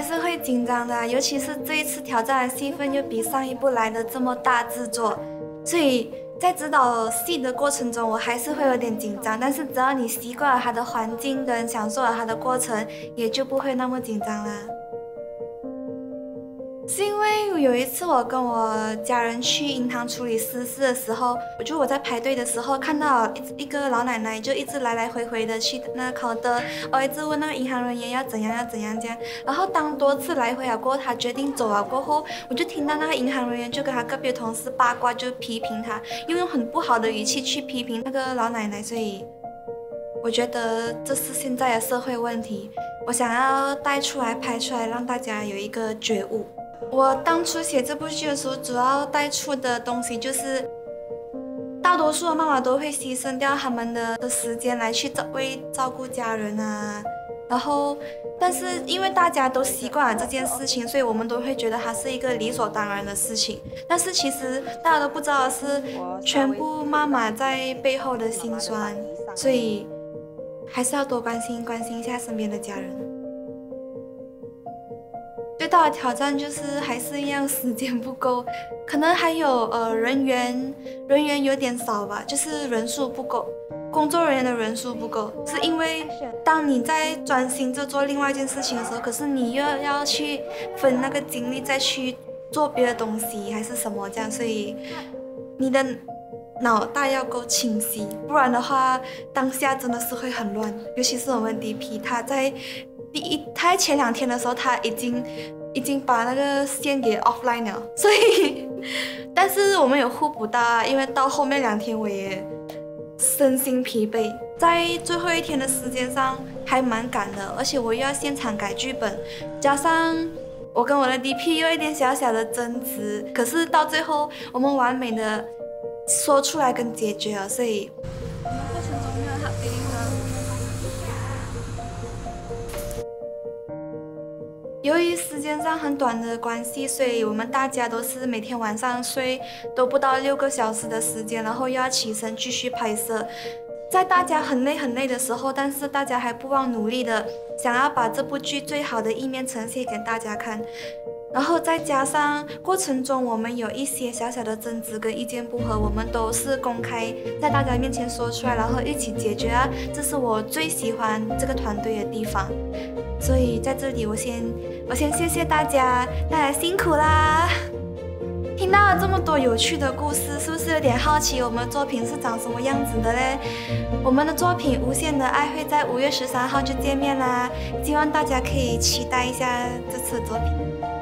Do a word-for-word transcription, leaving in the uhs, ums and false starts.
是会紧张的、啊，尤其是这一次挑战的戏份又比上一部来的这么大制作，所以在指导戏的过程中，我还是会有点紧张。但是只要你习惯了它的环境跟享受了它的过程，也就不会那么紧张啦。是因为有一次我跟我家人去银行处理私事的时候，我就我在排队的时候看到一一个老奶奶就一直来来回回的去那个 counter， 我一直问那个银行人员要怎样要怎样这样。然后当多次来回了过后，她决定走了过后，我就听到那个银行人员就跟他隔壁的同事八卦，就批评他，用很不好的语气去批评那个老奶奶。所以我觉得这是现在的社会问题，我想要带出来拍出来，让大家有一个觉悟。我当初写这部剧的时候，主要带出的东西就是，大多数的妈妈都会牺牲掉他们的的时间来去照为照顾家人啊，然后，但是因为大家都习惯了这件事情，所以我们都会觉得它是一个理所当然的事情。但是其实大家都不知道的是，全部妈妈在背后的辛酸，所以还是要多关心关心一下身边的家人。最大的挑战就是还是一样时间不够，可能还有呃人员人员有点少吧，就是人数不够，工作人员的人数不够，是因为当你在专心着做另外一件事情的时候，可是你又要去分那个精力再去做别的东西还是什么这样，所以你的脑袋要够清晰，不然的话当下真的是会很乱，尤其是我们 D P 他在。第一，他在前两天的时候，他已经已经把那个线给 offline 了，所以，但是我们有互补到啊，因为到后面两天我也身心疲惫，在最后一天的时间上还蛮赶的，而且我又要现场改剧本，加上我跟我的 D P 有一点小小的争执，可是到最后我们完美的说出来跟解决了，所以。 我们过程中没有 hard feeling 吗？ 由于时间上很短的关系，所以我们大家都是每天晚上睡都不到六个小时的时间，然后又要起身继续拍摄。在大家很累很累的时候，但是大家还不忘努力的想要把这部剧最好的一面呈现给大家看。然后再加上过程中我们有一些小小的争执跟意见不合，我们都是公开在大家面前说出来，然后一起解决啊，这是我最喜欢这个团队的地方。所以在这里我先我先谢谢大家，大家辛苦啦！听到了这么多有趣的故事，是不是有点好奇我们的作品是长什么样子的嘞？我们的作品《无限的爱》会在五月十三号就见面啦，希望大家可以期待一下这次的作品。